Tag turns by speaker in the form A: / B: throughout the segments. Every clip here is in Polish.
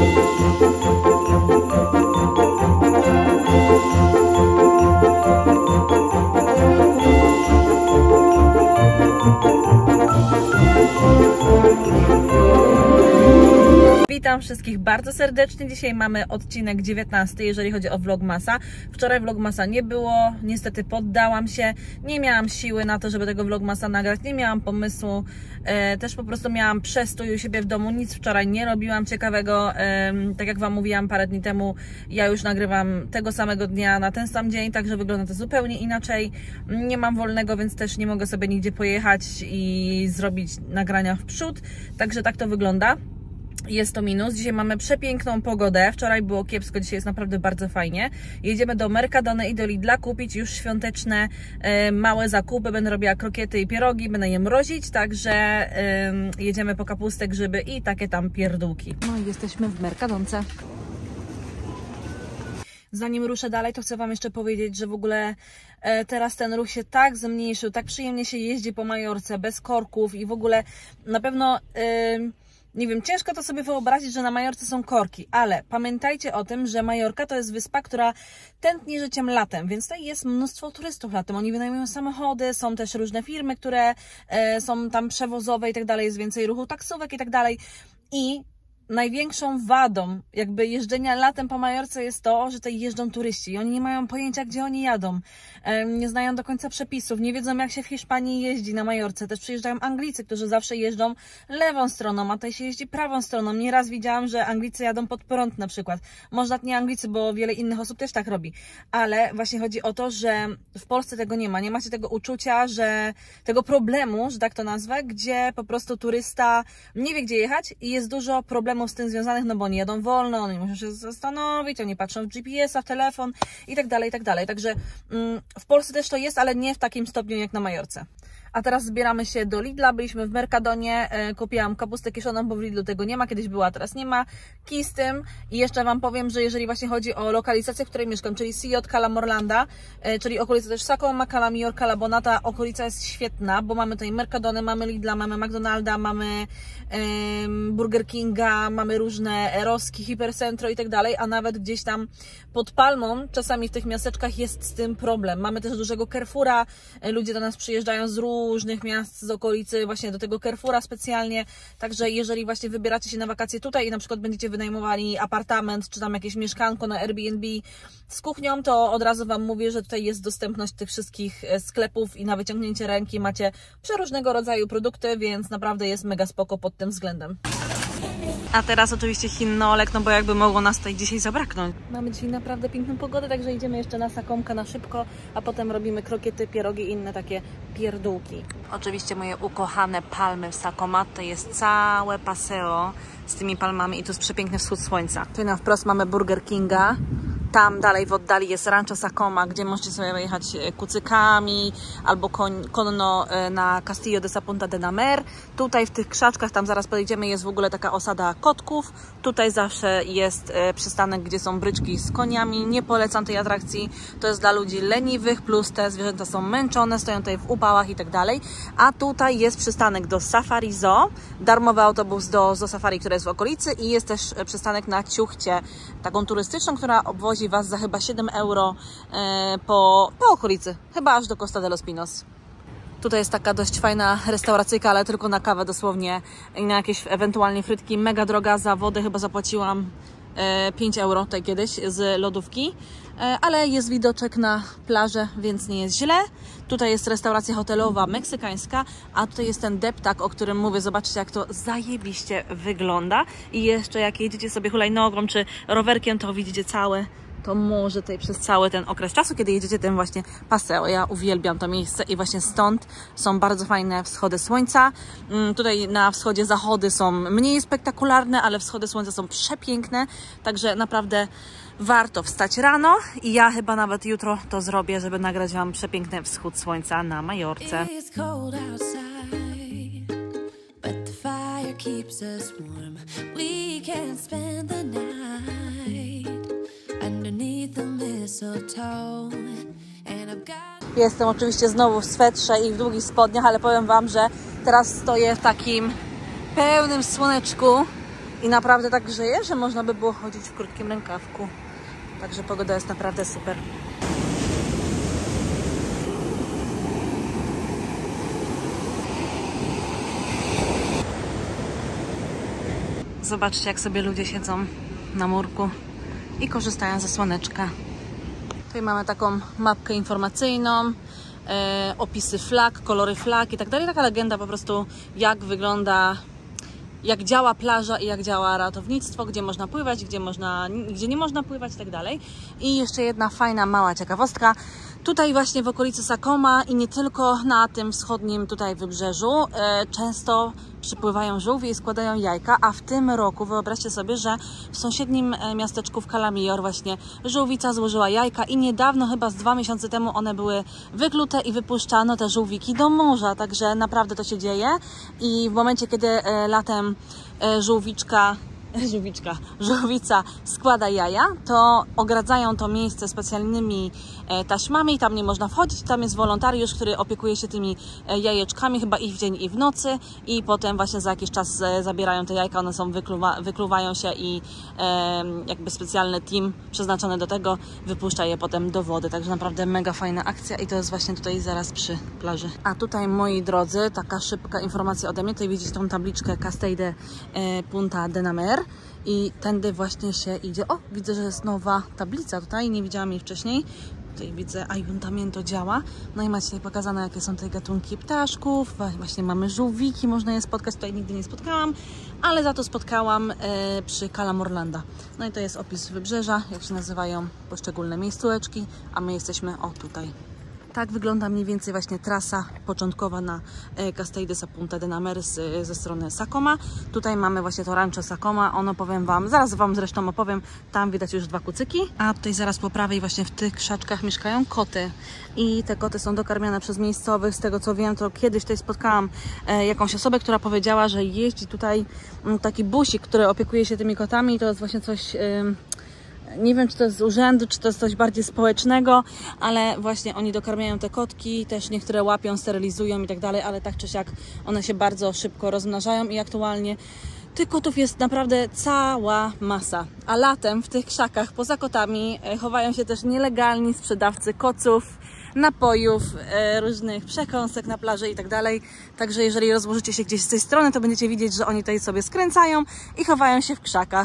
A: Witam wszystkich bardzo serdecznie. Dzisiaj mamy odcinek 19, jeżeli chodzi o vlogmasa. Wczoraj vlogmasa nie było, niestety poddałam się, nie miałam siły na to, żeby tego vlogmasa nagrać, nie miałam pomysłu, też po prostu miałam przestój u siebie w domu, nic wczoraj nie robiłam ciekawego. Tak jak Wam mówiłam parę dni temu, ja już nagrywam tego samego dnia na ten sam dzień, także wygląda to zupełnie inaczej. Nie mam wolnego, więc też nie mogę sobie nigdzie pojechać i zrobić nagrania w przód, także tak to wygląda. Jest to minus. Dzisiaj mamy przepiękną pogodę. Wczoraj było kiepsko, dzisiaj jest naprawdę bardzo fajnie. Jedziemy do Mercadony i do Lidla kupić już świąteczne małe zakupy. Będę robiła krokiety i pierogi, będę je mrozić, także jedziemy po kapustę, grzyby i takie tam pierdółki. No i jesteśmy w Mercadonce. Zanim ruszę dalej, to chcę Wam jeszcze powiedzieć, że w ogóle teraz ten ruch się tak zmniejszył, tak przyjemnie się jeździ po Majorce, bez korków i w ogóle na pewno... Nie wiem, ciężko to sobie wyobrazić, że na Majorce są korki, ale pamiętajcie o tym, że Majorka to jest wyspa, która tętni życiem latem, więc tutaj jest mnóstwo turystów latem. Oni wynajmują samochody, są też różne firmy, które są tam przewozowe i tak dalej, jest więcej ruchu taksówek i tak dalej. I największą wadą jakby jeżdżenia latem po Majorce jest to, że tutaj jeżdżą turyści i oni nie mają pojęcia, gdzie oni jadą, nie znają do końca przepisów, nie wiedzą, jak się w Hiszpanii jeździ na Majorce. Też przyjeżdżają Anglicy, którzy zawsze jeżdżą lewą stroną, a tutaj się jeździ prawą stroną. Nieraz widziałam, że Anglicy jadą pod prąd na przykład. Może nie Anglicy, bo wiele innych osób też tak robi, ale właśnie chodzi o to, że w Polsce tego nie ma. Nie macie tego uczucia, że tego problemu, że tak to nazwę, gdzie po prostu turysta nie wie, gdzie jechać i jest dużo problemów z tym związanych, no bo oni jadą wolno, oni muszą się zastanowić, oni patrzą w GPS-a, w telefon i tak dalej, i tak dalej. Także w Polsce też to jest, ale nie w takim stopniu jak na Majorce. A teraz zbieramy się do Lidla, byliśmy w Mercadonie, kupiłam kapustę kiszoną, bo w Lidlu tego nie ma, kiedyś była, teraz nie ma. Kij z tym i jeszcze Wam powiem, że jeżeli właśnie chodzi o lokalizację, w której mieszkam, czyli CJ Cala Morlanda, czyli okolice też Sacoma, Cala Major, Cala Bona, ta okolica jest świetna, bo mamy tutaj Mercadony, mamy Lidla, mamy McDonalda, mamy Burger Kinga, mamy różne Eroski, Hipercentro i tak dalej, a nawet gdzieś tam pod Palmą, czasami w tych miasteczkach jest z tym problem. Mamy też dużego Carrefoura, ludzie do nas przyjeżdżają z różnych miast, z okolicy właśnie do tego Carrefoura specjalnie, także jeżeli właśnie wybieracie się na wakacje tutaj i na przykład będziecie wynajmowali apartament, czy tam jakieś mieszkanko na Airbnb z kuchnią, to od razu Wam mówię, że tutaj jest dostępność tych wszystkich sklepów i na wyciągnięcie ręki macie przeróżnego rodzaju produkty, więc naprawdę jest mega spoko pod tym względem. A teraz oczywiście Chinnolek, no bo jakby mogło nas tutaj dzisiaj zabraknąć. Mamy dzisiaj naprawdę piękną pogodę, także idziemy jeszcze na Sacomka na szybko, a potem robimy krokiety, pierogi i inne takie pierdółki. Oczywiście moje ukochane palmy w Sacoma, to jest całe paseo z tymi palmami i tu jest przepiękny wschód słońca. Tutaj na wprost mamy Burger Kinga. Tam dalej w oddali jest Rancho Sacoma, gdzie możecie sobie jechać kucykami albo konno na Castillo de Sa Punta de Namer. Tutaj w tych krzaczkach, tam zaraz podejdziemy, jest w ogóle taka osada kotków. Tutaj zawsze jest przystanek, gdzie są bryczki z koniami. Nie polecam tej atrakcji. To jest dla ludzi leniwych, plus te zwierzęta są męczone, stoją tutaj w upałach i tak dalej. A tutaj jest przystanek do Safari Zoo, darmowy autobus do Zoo Safari, który jest w okolicy i jest też przystanek na Ciuchcie, taką turystyczną, która obwozi Was za chyba 7 euro po okolicy, chyba aż do Costa de los Pinos. Tutaj jest taka dość fajna restauracyjka, ale tylko na kawę dosłownie i na jakieś ewentualnie frytki. Mega droga, za wodę chyba zapłaciłam 5 euro tutaj kiedyś z lodówki, ale jest widoczek na plażę, więc nie jest źle. Tutaj jest restauracja hotelowa meksykańska, a tutaj jest ten deptak, o którym mówię. Zobaczcie, jak to zajebiście wygląda. I jeszcze jak jedziecie sobie hulajnogą czy rowerkiem, to widzicie całe to morze tutaj przez cały ten okres czasu, kiedy jedziecie tym właśnie paseo. Ja uwielbiam to miejsce i właśnie stąd są bardzo fajne wschody słońca. Tutaj na wschodzie zachody są mniej spektakularne, ale wschody słońca są przepiękne, także naprawdę warto wstać rano i ja chyba nawet jutro to zrobię, żeby nagrać Wam przepiękny wschód słońca na Majorce. Jestem oczywiście znowu w swetrze i w długich spodniach, ale powiem Wam, że teraz stoję w takim pełnym słoneczku I naprawdę tak grzeje, że można by było chodzić w krótkim rękawku. Także pogoda jest naprawdę super. Zobaczcie, jak sobie ludzie siedzą na murku i korzystają ze słoneczka. Tutaj mamy taką mapkę informacyjną, opisy flag, kolory flag i tak dalej. Taka legenda po prostu, jak wygląda, jak działa plaża i jak działa ratownictwo, gdzie można pływać, gdzie nie można pływać i tak dalej. I jeszcze jedna fajna, mała ciekawostka. Tutaj właśnie w okolicy Sakoma i nie tylko na tym wschodnim tutaj wybrzeżu często przypływają żółwie i składają jajka, a w tym roku wyobraźcie sobie, że w sąsiednim miasteczku w Calamior właśnie żółwica złożyła jajka i niedawno, chyba z 2 miesiące temu, one były wyklute i wypuszczano te żółwiki do morza, także naprawdę to się dzieje i w momencie, kiedy latem żółwica składa jaja, to ogradzają to miejsce specjalnymi taśmami, tam nie można wchodzić, tam jest wolontariusz, który opiekuje się tymi jajeczkami, chyba i w dzień, i w nocy i potem właśnie za jakiś czas zabierają te jajka, one są wykluwają się i jakby specjalny team przeznaczony do tego wypuszcza je potem do wody, także naprawdę mega fajna akcja i to jest właśnie tutaj zaraz przy plaży. A tutaj, moi drodzy, taka szybka informacja ode mnie, tutaj widzicie tą tabliczkę Castell de Punta de Namer i tędy właśnie się idzie. O, widzę, że jest nowa tablica tutaj, nie widziałam jej wcześniej. Tutaj widzę, Ayuntamiento działa. No i macie tutaj pokazane, jakie są tutaj gatunki ptaszków. Właśnie mamy żółwiki, można je spotkać. Tutaj nigdy nie spotkałam, ale za to spotkałam przy Cala Morlanda. No i to jest opis wybrzeża, jak się nazywają poszczególne miejscóweczki, a my jesteśmy tutaj. Tak wygląda mniej więcej właśnie trasa początkowa na Castell de Punta de Namer ze strony Sakoma. Tutaj mamy właśnie to rancho Sakoma. Ono, powiem Wam, zaraz Wam zresztą opowiem, tam widać już 2 kucyki. A tutaj zaraz po prawej właśnie w tych krzaczkach mieszkają koty. I te koty są dokarmiane przez miejscowych. Z tego co wiem, to kiedyś tutaj spotkałam jakąś osobę, która powiedziała, że jeździ tutaj taki busik, który opiekuje się tymi kotami. I to jest właśnie coś... Nie wiem, czy to jest z urzędu, czy to jest coś bardziej społecznego, ale właśnie oni dokarmiają te kotki, też niektóre łapią, sterylizują i tak dalej, ale tak czy siak one się bardzo szybko rozmnażają i aktualnie tych kotów jest naprawdę cała masa. A latem w tych krzakach poza kotami chowają się też nielegalni sprzedawcy koców, napojów, różnych przekąsek na plaży i tak dalej. Także jeżeli rozłożycie się gdzieś z tej strony, to będziecie widzieć, że oni tutaj sobie skręcają i chowają się w krzakach.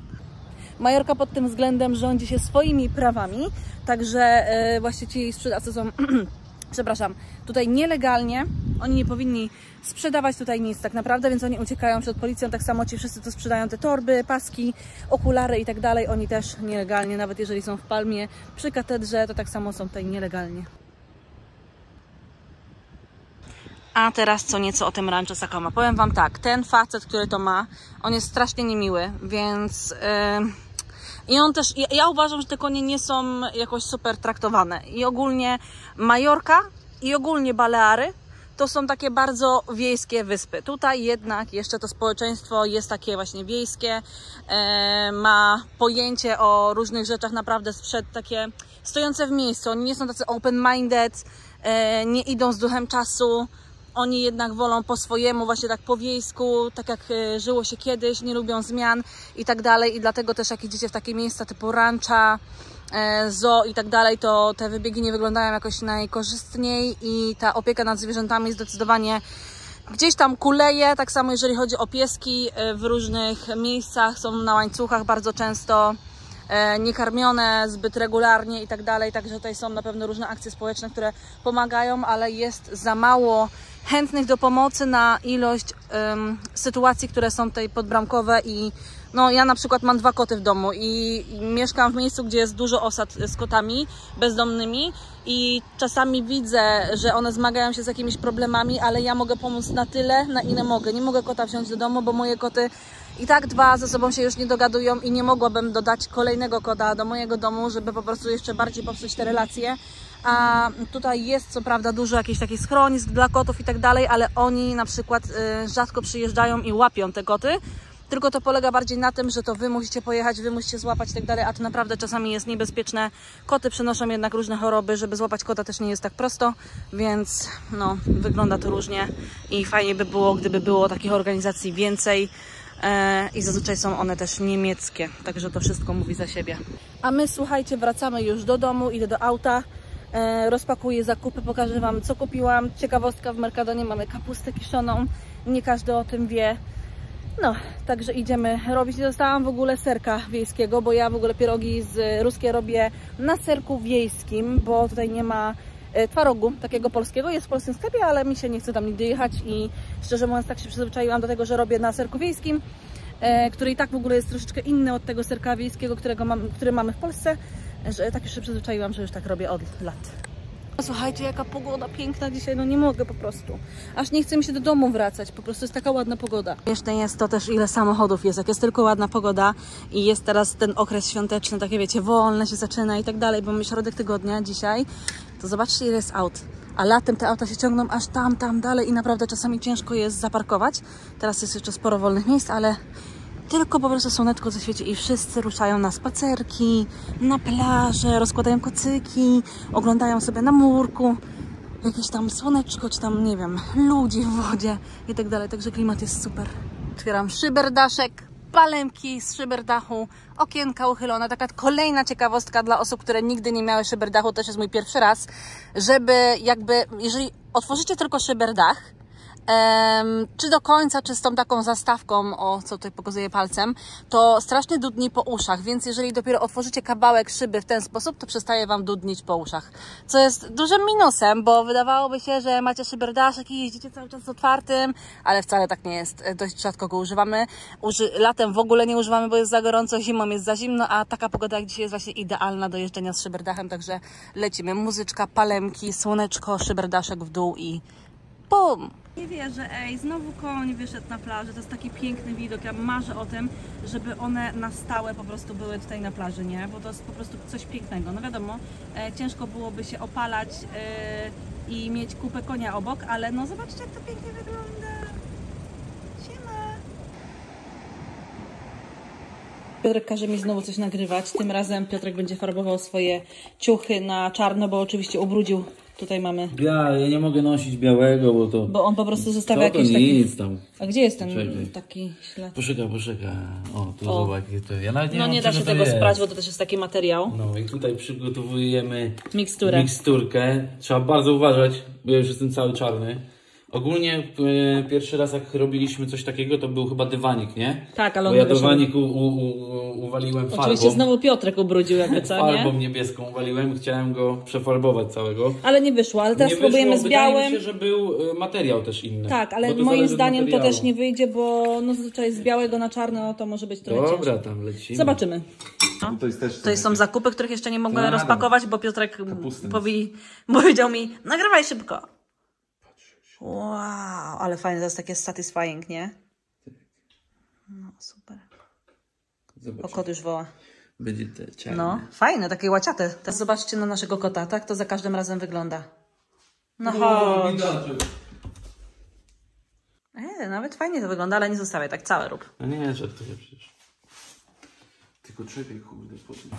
A: Majorka pod tym względem rządzi się swoimi prawami, także właśnie ci sprzedawcy są, przepraszam, tutaj nielegalnie, oni nie powinni sprzedawać tutaj nic tak naprawdę, więc oni uciekają przed policją, tak samo ci wszyscy, co sprzedają te torby, paski, okulary i tak dalej, oni też nielegalnie, nawet jeżeli są w Palmie przy katedrze, to tak samo są tutaj nielegalnie. A teraz co nieco o tym rancho Sakoma. Powiem Wam tak, ten facet, który to ma, on jest strasznie niemiły, więc... I on też, ja uważam, że te konie nie są jakoś super traktowane. I ogólnie Majorka i ogólnie Baleary to są takie bardzo wiejskie wyspy. Tutaj jednak jeszcze to społeczeństwo jest takie właśnie wiejskie, ma pojęcie o różnych rzeczach naprawdę takie stojące w miejscu. Oni nie są tacy open-minded, nie idą z duchem czasu. Oni jednak wolą po swojemu, właśnie tak po wiejsku, tak jak żyło się kiedyś, nie lubią zmian i tak dalej. I dlatego też jak idziecie w takie miejsca typu rancha, zoo i tak dalej, to te wybiegi nie wyglądają jakoś najkorzystniej i ta opieka nad zwierzętami zdecydowanie gdzieś tam kuleje. Tak samo jeżeli chodzi o pieski, w różnych miejscach są na łańcuchach bardzo często, niekarmione zbyt regularnie i tak dalej, także tutaj są na pewno różne akcje społeczne, które pomagają, ale jest za mało chętnych do pomocy na ilość sytuacji, które są tutaj podbramkowe i no ja na przykład mam 2 koty w domu i mieszkam w miejscu, gdzie jest dużo osad z kotami bezdomnymi i czasami widzę, że one zmagają się z jakimiś problemami, ale ja mogę pomóc na tyle, na ile mogę. Nie mogę kota wziąć do domu, bo moje koty i tak 2 ze sobą się już nie dogadują i nie mogłabym dodać kolejnego kota do mojego domu, żeby po prostu jeszcze bardziej popsuć te relacje. A tutaj jest co prawda dużo jakichś takich schronisk dla kotów i tak dalej, ale oni na przykład rzadko przyjeżdżają i łapią te koty. Tylko to polega bardziej na tym, że to wy musicie pojechać, wy musicie złapać i tak dalej, a to naprawdę czasami jest niebezpieczne. Koty przenoszą jednak różne choroby, żeby złapać kota też nie jest tak prosto, więc no, wygląda to różnie i fajnie by było, gdyby było takich organizacji więcej. i zazwyczaj są one też niemieckie, także to wszystko mówi za siebie. A my, słuchajcie, wracamy już do domu, idę do auta, rozpakuję zakupy, pokażę Wam, co kupiłam. Ciekawostka, w Mercadonie mamy kapustę kiszoną, nie każdy o tym wie. No, także idziemy robić. Dostałam w ogóle serka wiejskiego, bo ja w ogóle pierogi ruskie robię na serku wiejskim, bo tutaj nie ma twarogu takiego polskiego. Jest w polskim sklepie, ale mi się nie chce tam nigdy jechać i szczerze mówiąc tak się przyzwyczaiłam do tego, że robię na serku wiejskim, który i tak w ogóle jest troszeczkę inny od tego serka wiejskiego, który mamy w Polsce, że tak już się przyzwyczaiłam, że już tak robię od lat. Słuchajcie, jaka pogoda piękna dzisiaj, no nie mogę po prostu. Aż nie chce mi się do domu wracać, po prostu jest taka ładna pogoda. Śmieszne jest to też, ile samochodów jest, jak jest tylko ładna pogoda i jest teraz ten okres świąteczny, takie wiecie, wolne się zaczyna i tak dalej, bo mamy środek tygodnia dzisiaj, to zobaczcie, ile jest aut. A latem te auta się ciągną aż tam dalej i naprawdę czasami ciężko jest zaparkować. Teraz jest jeszcze sporo wolnych miejsc, ale tylko po prostu słoneczko zaświeci i wszyscy ruszają na spacerki, na plażę, rozkładają kocyki, oglądają sobie na murku jakieś tam słoneczko, czy tam, nie wiem, ludzi w wodzie i tak dalej. Także klimat jest super. Otwieram szyberdaszek, palemki z szyberdachu, okienka uchylone. Taka kolejna ciekawostka dla osób, które nigdy nie miały szyberdachu, też jest mój pierwszy raz, żeby jakby, jeżeli otworzycie tylko szyberdach, czy do końca, czy z tą taką zastawką, o co tutaj pokazuję palcem, to strasznie dudni po uszach, więc jeżeli dopiero otworzycie kawałek szyby w ten sposób, to przestaje Wam dudnić po uszach. Co jest dużym minusem, bo wydawałoby się, że macie szyberdaszek i jeździcie cały czas z otwartym, ale wcale tak nie jest. Dość rzadko go używamy. Latem w ogóle nie używamy, bo jest za gorąco, zimą jest za zimno, a taka pogoda jak dzisiaj jest właśnie idealna do jeżdżenia z szyberdachem, także lecimy. Muzyczka, palemki, słoneczko, szyberdaszek w dół i bum! Nie wierzę, znowu koń wyszedł na plażę, to jest taki piękny widok, ja marzę o tym, żeby one na stałe po prostu były tutaj na plaży, nie? Bo to jest po prostu coś pięknego, no wiadomo, ciężko byłoby się opalać i mieć kupę konia obok, ale no zobaczcie, jak to pięknie wygląda. Siema! Piotrek każe mi znowu coś nagrywać, tym razem Piotrek będzie farbował swoje ciuchy na czarno, bo oczywiście ubrudził. Tutaj mamy.
B: Ja nie mogę nosić białego, bo to.
A: Bo on po prostu zostawia jakieś
B: nic tam.
A: A gdzie jest ten taki ślad?
B: Poczekaj. O, tu zobacz, to ja nawet nie
A: no
B: wiem,
A: nie da się tego sprać, bo to też jest taki materiał.
B: No i tutaj przygotowujemy
A: miksturkę.
B: Trzeba bardzo uważać, bo ja już jestem cały czarny. Ogólnie pierwszy raz jak robiliśmy coś takiego, to był chyba dywanik, nie?
A: Tak, ale
B: bo ja dywanik uwaliłem farbą.
A: Oczywiście znowu Piotrek ubrudził jakby co, nie?
B: Farbą niebieską uwaliłem, chciałem go przefarbować całego.
A: Ale nie wyszło, ale teraz spróbujemy z białym.
B: Wydaje mi się, że był materiał też inny.
A: Tak, ale moim zdaniem to też nie wyjdzie, bo no zazwyczaj z białego na czarno to może być trochę
B: Dobra,
A: ciężko.
B: tam lecimy.
A: Zobaczymy.
B: No.
A: To są zakupy, których jeszcze nie mogę rozpakować, bo Piotrek powiedział mi, nagrywaj szybko. Wow, ale fajne, to jest takie satisfying, nie? No, super.
B: Zobaczymy.
A: O, kot już woła.
B: Będzie te czarne.
A: No, fajne, takie łaciate. Teraz zobaczcie na naszego kota, tak? To za każdym razem wygląda. No chodź. Nawet fajnie to wygląda, ale nie zostawiaj, tak całe rób.
B: No nie, żartuję przecież. Tylko czekaj, kurde,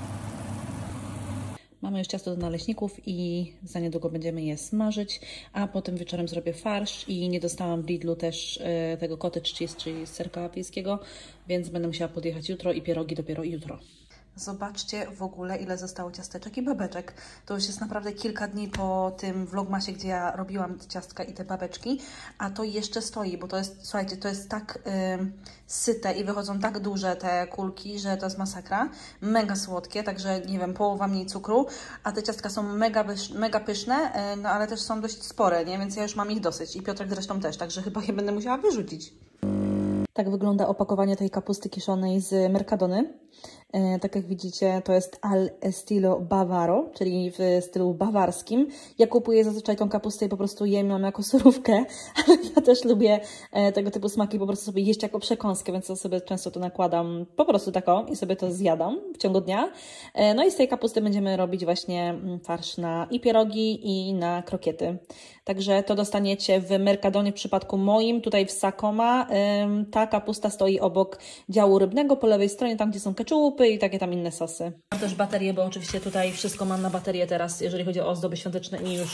A: Mamy już ciasto do naleśników i za niedługo będziemy je smażyć, a potem wieczorem zrobię farsz i nie dostałam w Lidlu też tego cottage cheese, czyli serka wiejskiego, więc będę musiała podjechać jutro i pierogi dopiero jutro. Zobaczcie w ogóle, ile zostało ciasteczek i babeczek. To już jest naprawdę kilka dni po tym vlogmasie, gdzie ja robiłam te ciastka i te babeczki, a to jeszcze stoi, bo to jest, słuchajcie, to jest tak syte i wychodzą tak duże te kulki, że to jest masakra. Mega słodkie, także nie wiem, połowa mniej cukru, a te ciastka są mega pyszne, no ale też są dość spore, nie? Więc ja już mam ich dosyć i Piotrek zresztą też, także chyba je będę musiała wyrzucić. Tak wygląda opakowanie tej kapusty kiszonej z Mercadony. Tak jak widzicie, to jest al estilo bavaro, czyli w stylu bawarskim. Ja kupuję zazwyczaj tą kapustę i po prostu jem ją jako surówkę, ale ja też lubię tego typu smaki po prostu sobie jeść jako przekąskę, więc sobie często to nakładam po prostu taką i sobie to zjadam w ciągu dnia. No i z tej kapusty będziemy robić właśnie farsz na i pierogi i na krokiety. Także to dostaniecie w Mercadonie w przypadku moim, tutaj w Sakoma. Ta kapusta stoi obok działu rybnego po lewej stronie, tam gdzie są keczupy i takie tam inne sosy. Mam też baterię, bo oczywiście tutaj wszystko mam na baterię teraz, jeżeli chodzi o ozdoby świąteczne i już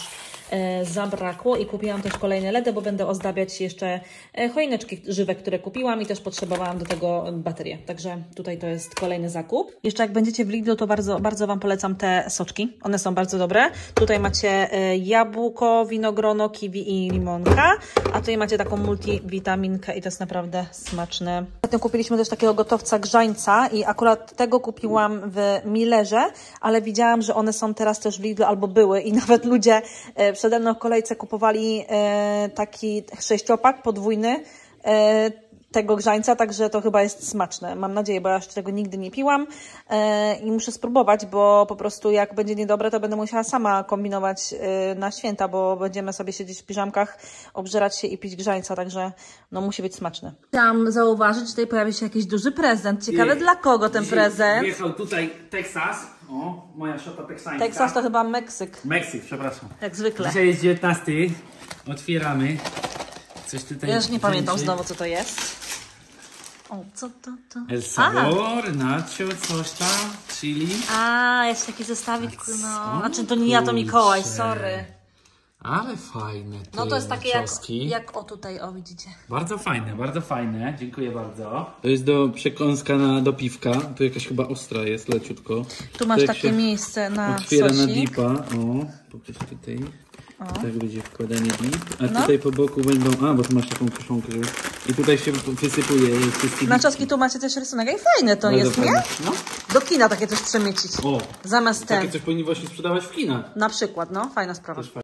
A: zabrakło i kupiłam też kolejne LEDy, bo będę ozdabiać jeszcze choineczki żywe, które kupiłam i też potrzebowałam do tego baterię. Także tutaj to jest kolejny zakup. Jeszcze jak będziecie w Lidlu, to bardzo Wam polecam te soczki. One są bardzo dobre. Tutaj macie jabłko, winogrono, kiwi i limonka, a tutaj macie taką multivitaminkę i to jest naprawdę smaczne. Potem kupiliśmy też takiego gotowca grzańca i akurat tego kupiłam w Millerze, ale widziałam, że one są teraz też w Lidlu albo były i nawet ludzie przede mną w kolejce kupowali taki 6-pak podwójny tego grzańca, także to chyba jest smaczne. Mam nadzieję, bo ja jeszcze tego nigdy nie piłam i muszę spróbować, bo po prostu jak będzie niedobre, to będę musiała sama kombinować na święta, bo będziemy sobie siedzieć w piżamkach, obżerać się i pić grzańca, także no musi być smaczne. Chciałam zauważyć, że tutaj pojawi się jakiś duży prezent. Ciekawe dla kogo ten prezent?
B: Wjechał tutaj Teksas. O, moja szota teksańska.
A: Teksas to chyba Meksyk.
B: Meksyk, przepraszam.
A: Jak zwykle.
B: Dzisiaj jest 19. Otwieramy. Coś tutaj.
A: Ja już nie pamiętam znowu, co to jest. O, co to?
B: El Sabor, nacho, coś tam, chili.
A: A, jest taki zestawik, no. Znaczy to nie ja, to Mikołaj, sorry.
B: Ale fajne.
A: No to jest takie jak o tutaj, o widzicie.
B: Bardzo fajne. Dziękuję bardzo. To jest przekąska do piwka. Tu jakaś chyba ostra jest, leciutko.
A: Tu masz takie miejsce na
B: otwiera
A: sosik.
B: na dipa. O, pokaż tutaj. Tak będzie wkładanie dip. A tutaj po boku będą... A, bo tu masz taką kieszonkę. I tutaj się wysypuje wszystkie
A: na czoski tu macie też rysunek. I fajne to bardzo jest, fajne. Nie?
B: No.
A: Do kina takie coś przemycić.
B: O,
A: zamiast
B: takie coś powinni właśnie sprzedawać w kinach.
A: Na przykład, no. Fajna sprawa.